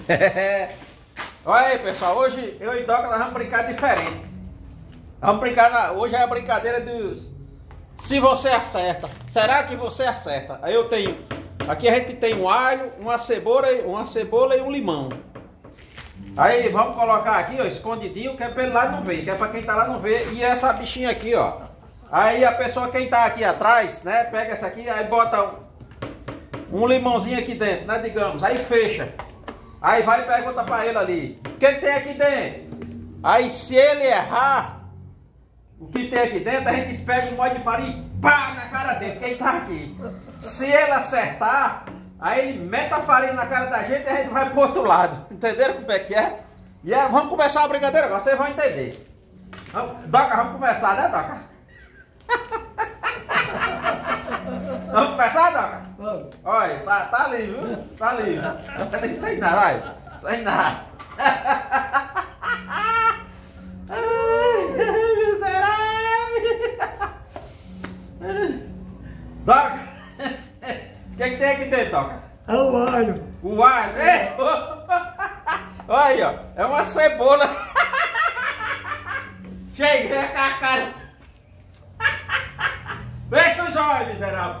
Olha aí, pessoal, hoje eu e Doca nós vamos brincar diferente. Vamos brincar, hoje é a brincadeira dos... Se você acerta, será que você acerta? Aí eu tenho, aqui a gente tem um alho, uma cebola e um limão. Aí vamos colocar aqui, ó, escondidinho, que é pra ele lá não ver, que é pra quem tá lá não ver. E essa bichinha aqui, ó. Aí a pessoa, quem tá aqui atrás, né, pega essa aqui, aí bota um limãozinho aqui dentro, né, digamos, aí fecha. Aí vai e pergunta pra ele ali, o que tem aqui dentro? Aí se ele errar o que tem aqui dentro, a gente pega um molho de farinha e pá na cara dele, quem tá aqui. Se ele acertar, aí ele mete a farinha na cara da gente e a gente vai pro outro lado. Entenderam como é que é? E aí, vamos começar a brincadeira agora, vocês vão entender. Doca, vamos começar, né, Doca? Vamos começar, Doca? Vamos. Olha, tá ali, viu? Tá ali. Sem nada, olha. Sem nada. Doca, o que tem aqui dentro, Doca? É o alho. O alho, é? Olha aí, ó, é uma cebola. Chega, vem cá a cara. Fecha os olhos, miserável.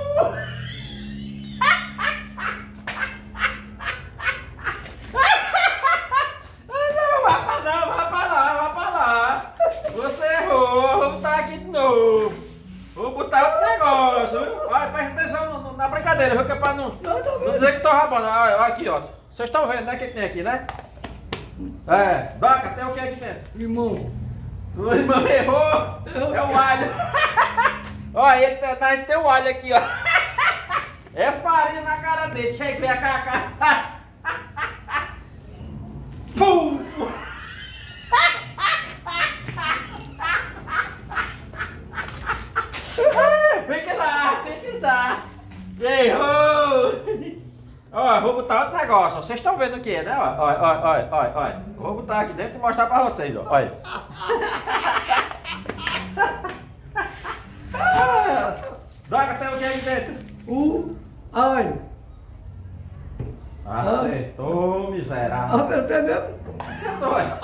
Não, vai pra lá. Você errou, vou botar aqui de novo. Vou botar outro negócio, viu? Olha, presta atenção na brincadeira, viu? Que é pra não dizer que tô roubando. Olha aqui, ó. Vocês estão vendo, né? O que tem aqui, né? É, Doca, tem o que aqui dentro? Limão. O limão errou. É o alho. Olha, ele tem o alho aqui, ó. É farinha na cara dele. Chega, vem cá. Pum! Vem que dá. Errou. Ó, vou botar outro negócio. Ó. Vocês estão vendo o que é, né? Olha. Vou botar aqui dentro e mostrar pra vocês, ó. Olha. Doca, tem o que aí dentro? O alho. Acertou, miserável. Apertei mesmo. Acertou, olha.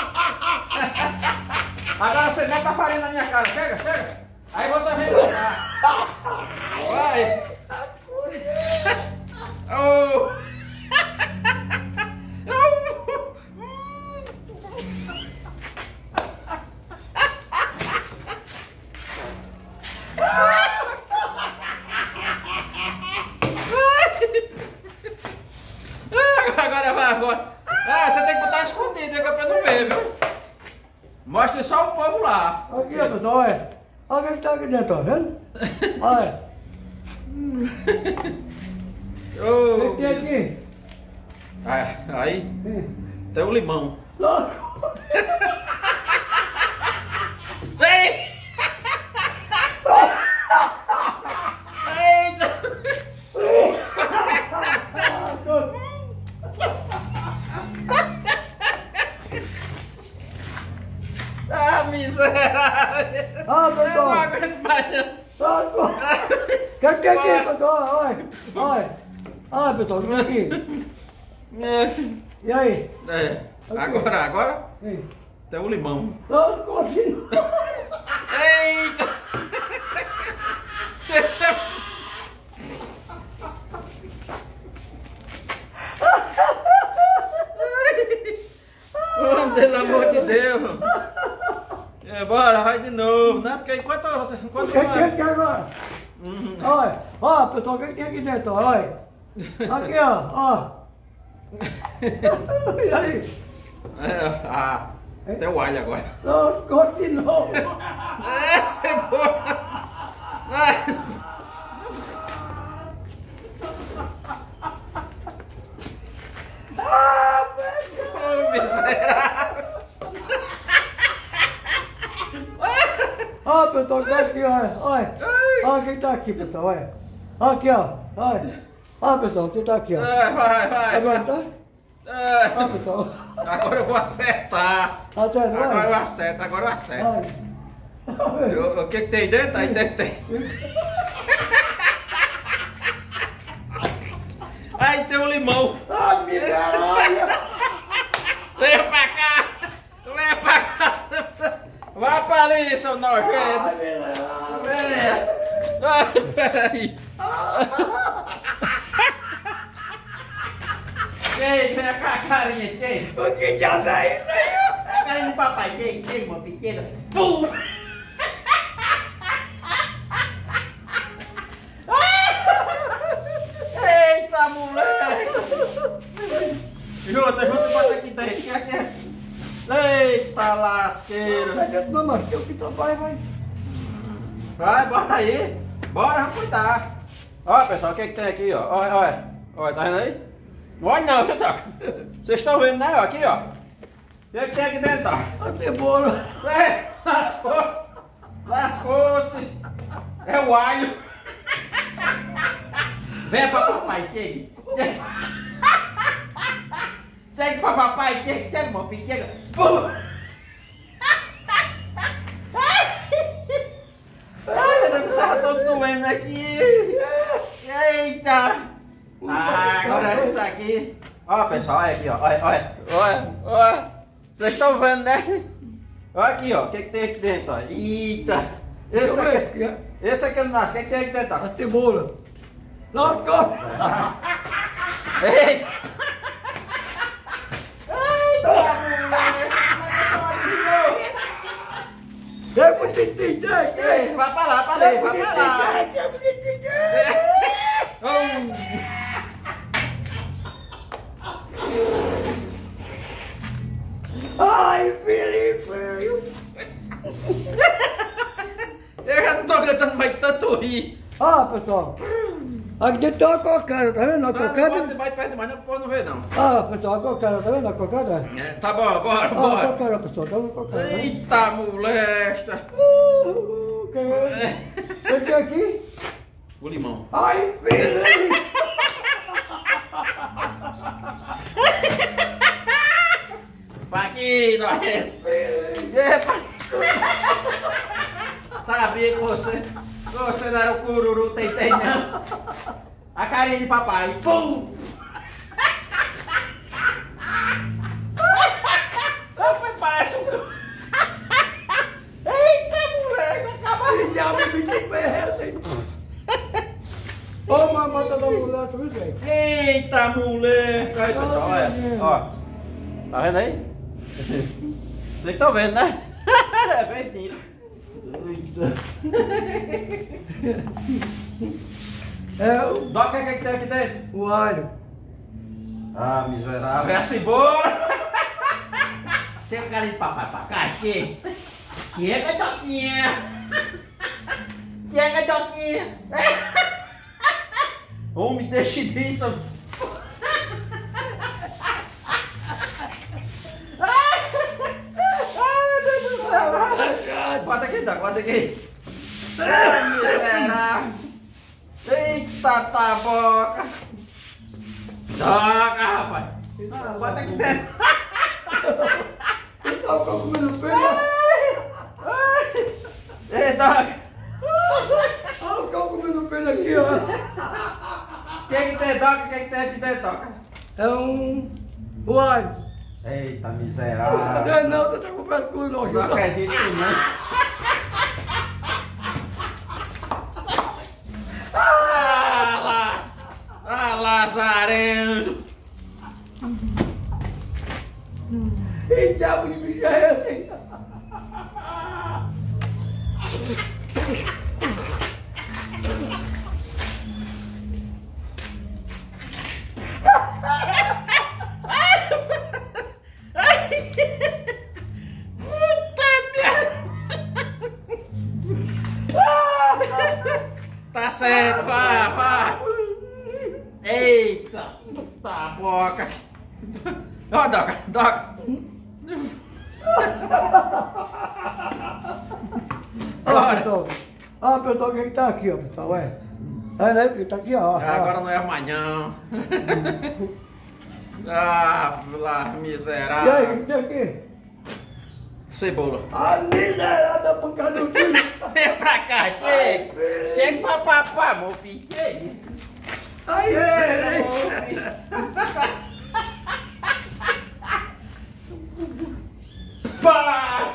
Agora você mete a farinha na minha cara. Chega. Aí você vem botar. Vai. Oh. Agora. Ah, você tem que botar escondido, que é pra não ver, viu? Mostre só o povo lá. Aqui, ó, pessoal, olha. Olha o que tá aqui dentro, ó, vendo? Olha. O que tem aqui? Aí tem o limão. Louco. Ei! Eita! Ah, miserável! Ah, Eu pessoal. não aguento mais não. O que tem aqui, pessoal? Olha. Olha, pessoal, o que tem aqui? E aí? É. Agora Ei. tem o limão. Nossa, continua. Eita! Oh, pelo amor de Deus! Bora, vai de novo, né? Porque enquanto O que tem aqui agora? Olha, pessoal, o que tem aqui dentro? Olha. Aqui, ó. E aí? Tem o alho agora. Nossa, continua. É, cebola! Oh, miserável! Olha, pessoal, tá aqui, olha. Olha quem tá aqui, pessoal, olha. Aqui, ó. Olha, pessoal, quem tá aqui, ó. Vai. Aguenta? Olha, pessoal. Agora eu vou acertar. Acerta, vai. Agora eu acerto. Olha. O que tem dentro? Aí dentro tem. Aí tem um limão. Ah, miserável! Vem pra cá! Vem pra cá! Vai pra ali, seu nojento! Ah, miserável! Venha! Ai, peraí! Ei, vem cá, carinha, ei! O que diabo é isso aí? Carinha de papai, ei, uma pequena! Pum! Eita, moleque! Junta, bota aqui dentro. Eita, lasqueira! Não, mas tem o que trabalha, vai. Vai, bota aí! Bora, vamos cuidar! Olha, pessoal, o que tem aqui, ó? Olha, tá vendo aí? Não olha não, viu, Toca? Vocês estão vendo, né? Aqui, ó. O que tem aqui dentro, ó? A cebola. Lascou-se! É o alho! Vem pra papai, chega! Segue pra papai, chega, meu filho, chega! Pum! Ai, meu Deus do céu, eu tô doendo aqui! Eita! Ah, agora é isso aqui! Ó, pessoal, olha aqui, ó, olha! Vocês estão vendo, né? Olha aqui, ó, o que tem aqui dentro, ó? Eita! Esse aqui não nasce, o que tem aqui dentro, ó? A cebola. Lascou. Eita! É bonitinho, Ei, vai pra lá, vai pra lá! é bonitinho. Ai, Felipe. Eu já não tô aguentando mais tanto rir! Ah, pessoal. Aqui dentro tem uma cocada, tá vendo a Não cocada? pode mais perto demais, não pode ver não. Ah, pessoal, a cocada, tá vendo a cocada? É, tá bom, bora, Ah, a bora. cocada, pessoal, tá vendo a cocada? Né? Eita, molesta. Que é? O que é aqui? O limão. Ai, filho! Vai aqui, nojento. Epa. Sabia que você não era o cururu tem não. A carinha de papai. Pum. Parece um... Eita, moleque, acaba. Já me pedi merda, hein? Ô, mamata da mulher, tu viu, gente? Eita, moleque. Aí, pessoal, olha. Ó. Tá vendo aí? Vocês estão vendo, né? É verdinho. É o Doca, o que tem aqui dentro? o alho. Ah, miserável. É a cebola. Tem um cara de papai pra cá, chega. Chega, Doquinha. Chega, Doquinha. Homem, deixa disso. Ai, meu Deus do céu. Bota aqui, Doc, bota aqui. Ai, miserável. Eita, tá boca. Doca, rapaz. Bota aqui dentro. Eu tava comendo pena. Ei, Doc. Ah, eu tava comendo pena aqui, ó. O que tem, Doc? O que tem aqui dentro, Doc? É o alho. Eita, Não miserável. é não, você tá comprando com nojo. Não acredito não. Ah, Lazarento. Que diabo de bicho é esse, hein? Puta merda. Tá certo, vai. Eita, tá boca. Ó, Doc. Olha, pessoal. Ah, pessoal, quem tá aqui, ó, pessoal, é. É, né, que tá aqui, ó. Agora não é mais não. Ah, lá, E aí, miserável. quem tá aqui? Cebola. A miserável da pancada do filho. Vem pra cá, chega. Chega pra papá, meu filho. Chega. Aí, Pá!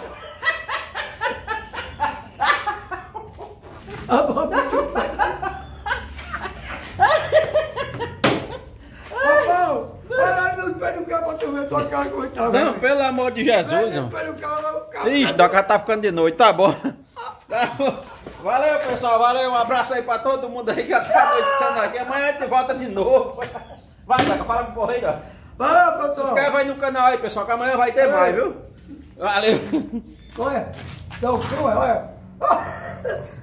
Não, pelo amor de Jesus, não. Ixi, Doca tá ficando de noite, tá bom. Tá bom. Valeu, pessoal, valeu, um abraço aí pra todo mundo aí que já tá anoitecendo aqui. Amanhã a gente volta de novo. Vai, Doca, fala pro povo aí, ó. Valeu, pessoal. Se inscreve aí no canal aí, pessoal, que amanhã vai ter mais, viu? Valeu. Olha, olha.